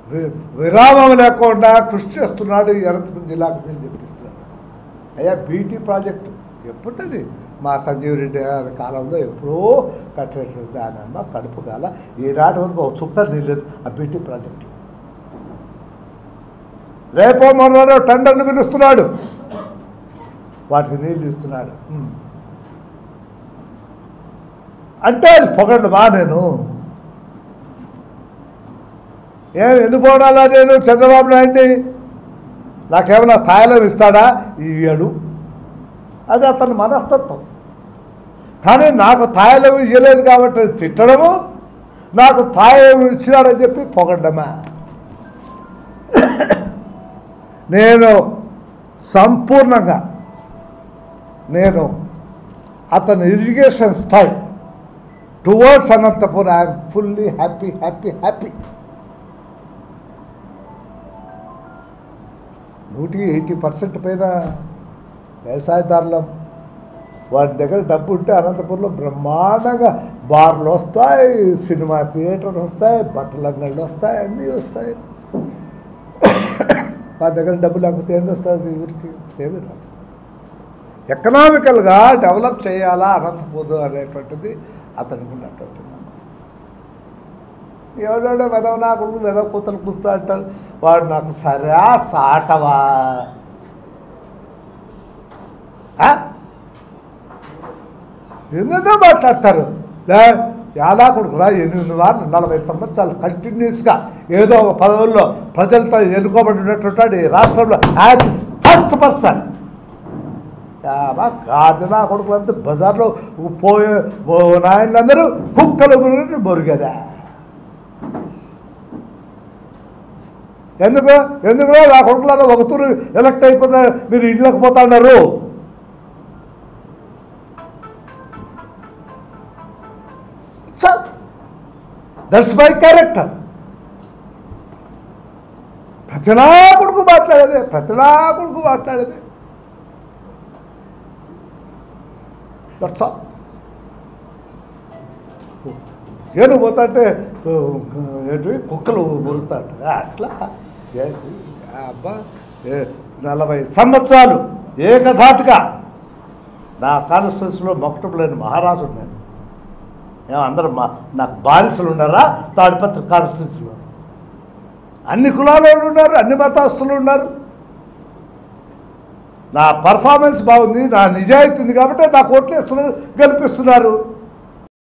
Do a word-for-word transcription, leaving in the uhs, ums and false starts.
విరామం లేకుండా కృషి చేస్తున్నాడు ఈ అనంతపురం జిల్లాకు నేను చెప్పిస్తున్నాను. అయ్యా బీటీ ప్రాజెక్టు ఎప్పుడుది మా సంజీవ్ రెడ్డి గారి కాలంలో ఎప్పుడో కట్టేటువంటి దానమ్మ కడుపు కాల ఈనాటి వరకు ఒక చుక్క నీళ్ళు ఆ బీటీ ప్రాజెక్టు. రేపో మొన్న టెండర్లు పిలుస్తున్నాడు, వాటికి నీళ్ళు ఇస్తున్నాడు. అంటే అది పొగడమా? నేను ఏం ఎందుకు పోడాలా? నేను చంద్రబాబు నాయుడిని నాకేమైనా తాయిలం ఇస్తాడా? ఇయ్యడు. అది అతని మనస్తత్వం. కానీ నాకు తాయిలం ఇవ్వలేదు కాబట్టి తిట్టడము, నాకు తాయిలం ఇచ్చినాడని చెప్పి పొగడమా? నేను సంపూర్ణంగా నేను అతని irrigation style towards Anantapuram I'm fully happy happy happy నూటికి ఎయిటీ పర్సెంట్ పైన వ్యవసాయదారులం. వాటి దగ్గర డబ్బు ఉంటే అనంతపురంలో బ్రహ్మాండంగా బార్లు వస్తాయి, సినిమా థియేటర్లు వస్తాయి, బట్టల అంగళ్ళు వస్తాయి, అన్నీ వస్తాయి. వారి దగ్గర డబ్బు లేకపోతే ఏం వస్తుంది? ఊరికి ఏమీ రాదు. ఎకనామికల్గా డెవలప్ చేయాలా అనంతపురం అనేటువంటిది అతనికి ఉన్నటువంటి. ఎవడో వెదవ నాకు వెదవ కూతలు కూస్తూ అంటారు. వాడు నాకు సరే సాటవా? ఎందుకో మాట్లాడతారు. లే యాదా కొడుకురా ఎనిమిది వారాలు నలభై సంవత్సరాలు కంటిన్యూస్గా ఏదో ఒక పదవుల్లో ప్రజలతో ఎన్నుకోబడి ఉన్నటువంటి రాష్ట్రంలో యాజ్ ఫస్ట్ పర్సన్ గాడినా కొడుకులంతా బజార్లో పోయే నాయనందరూ కుక్కలు మొరిగదా? ఎందుకు ఎందుకు నా కొడుకులలో ఒక తూరు ఎలక్ట్ అయిపోతే మీరు ఇంట్లోకి పోతా ఉన్నారు. That's my character. ప్రతిలా కొడుకు మాట్లాడేదే, ప్రతిలా కొడుకు మాట్లాడేదే. That's all. ఏను పోతా అంటే ఏంటి కుక్కలు మురుగుతాట అట్లా ఏంటి అబ్బా. నలభై సంవత్సరాలు ఏకధాటుగా నా కాన్స్టిట్యూన్సీలో మొక్కటం లేని మహారాజు నేను. ఏమో అందరూ మా నాకు బానిసలు ఉన్నారా? తాడిపత్రి కాన్స్టిట్యూన్సీలో అన్ని కులాల వాళ్ళు ఉన్నారు, అన్ని మతస్థులు ఉన్నారు. నా పర్ఫార్మెన్స్ బాగుంది, నా నిజాయితీ ఉంది కాబట్టి నాకు ఓట్లు వేస్తున్నారు, గెలిపిస్తున్నారు.